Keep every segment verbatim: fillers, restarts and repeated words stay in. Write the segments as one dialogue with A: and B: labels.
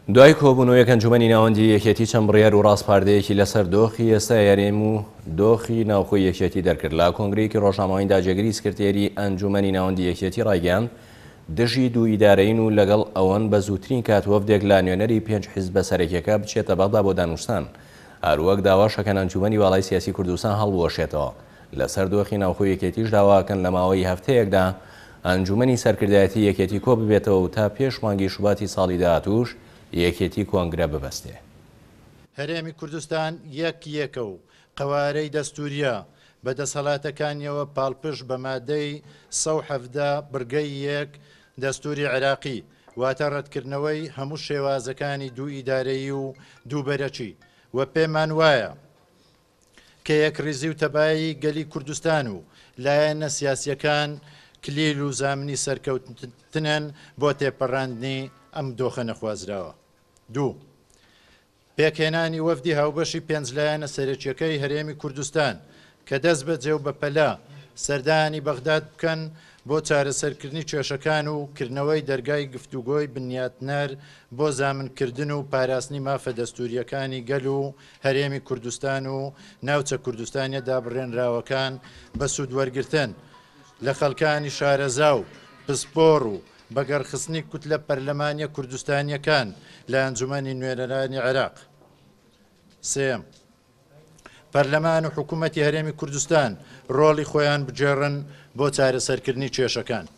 A: دوای کۆبوونەوەیەک ئەنجومەنی ناوەندی یەکێتی چەند بڕیار و ڕاستپاردەیەکی لەسەر دۆخی ئێستا یاریێم و دۆخی ناوخۆی یەکێتی دەرکرد لە کۆنگرەیەکی ڕۆژنامەوەی داگیری سکرتێری ئەنجومەنی ناوەندی یەکێتی ڕایگەیاند دژی دوو ئیدارەین و لەگەڵ ئەوەن بە زووترین کات وەفدێک لە نوێنەری پێنج حیزبە سەرەکیەکە بچێتە بەغدا بۆ دانوستان. هەروەک داواشەکەن ئەنجومەنی واڵای سیاسی کوردستان هەڵبوەشێتەوە. لەسەر دۆخی ناوخۆی یەکێتیش داواکەن لە ماوەی هەفتەیەکدا ئەنجومەنی سەرکردایەتی یەکێتی کۆ ببێتەوە و تا پێش مانگی شوباتی ساڵی داهاتووش یەکێتی کۆنگرە ببەستێ.
B: هەرێمی کوردستان یەک یەکە و قەوارەی دەستوریە بەدەسەڵاتەکانیەوە پاڵپش بە مادەی سە و حەڤدە بڕگەی یەک دەستوری عێراقی واتە ڕەتکردنەوەی هەموو شێوازەکانی دوو ئیدارەیی و دوو بەرەچی و پێمان وایە کە یەک ڕیزی و تەبایی گەلی کوردستان و لایەنە سیاسیەکان کلیل و زامنی سەرکەوتنن بۆ تێپەڕاندنی ئەم دۆخە نەخوازراوە. دوو پێکهێنانی وەفدی هاوبەشی پێنجلایەنە سەرەکیەکەی هەرێمی کوردستان کە دەست بەجێ و بەپەلا سەردانی بەغداد بکەن بۆ چارەسەرکردنی کێشەکان و کردنەوەی دەرگای گفتوگۆی بنیاتنەر بۆ زامنکردن و پاراستنی مافە دەستوریەکانی گەل و هەرێمی کوردستان و ناوچە کوردستانیە دابڕێنراوەکان بە سوودوەرگرتن لە خەڵکانی شارەزا و پسپۆڕ و بەگەڕخستنی کوتلە پەرلەمانیە کوردستانیەکان لە ئەنجومەنی نوێنەرانی عێراق. سێم پەرلەمان و حکوومەتی هەرێمی کوردستان ڕۆڵی خۆیان بجێڕن بۆ چارەسەرکردنی کێشەکان.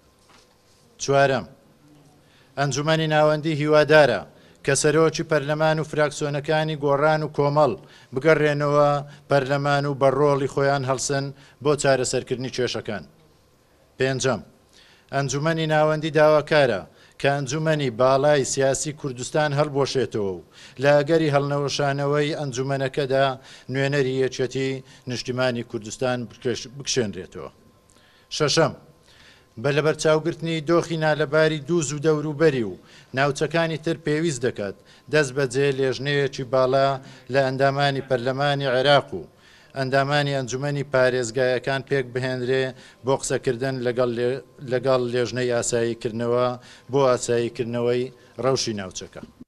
B: چوارەم ئەنجومەنی ناوەندی هیوادارە کە سەرۆکی پەرلەمان و فراکسیۆنەکانی گۆڕان و کۆمەڵ بگەڕێنەوە پەرلەمان و بە ڕۆڵی خۆیان هەڵسن بۆ چارەسەرکردنی کێشەکان. پێنجەم ئەنجومەنی ناوەندی داواکارە کە ئەنجومەنی باڵای سیاسی کوردستان هەڵبۆشێتەوە و لە ئەگەری هەڵنەوەشانەوەی ئەنجومەنەکەدا نوێنەری یەکێتی نیشتیمانی کوردستان بکشێنرێتەوە. شەشەم بە لەبەرچاوگرتنی دۆخی نالەباری دووز و دەوروبەری و ناوچەکانی تر پێویست دەکات دەست بەجێ لێژنەیەکی باڵا لە ئەندامانی پەرلەمانی عێراق و ئەندامانی ئەنجومەنی پارێزگایەکان پێک بهێنرێ بۆ قسەکردن لەگەڵ لێژنەی ئاساییکردنەوە بۆ ئاساییکردنەوەی ڕەوشی ناوچەکە.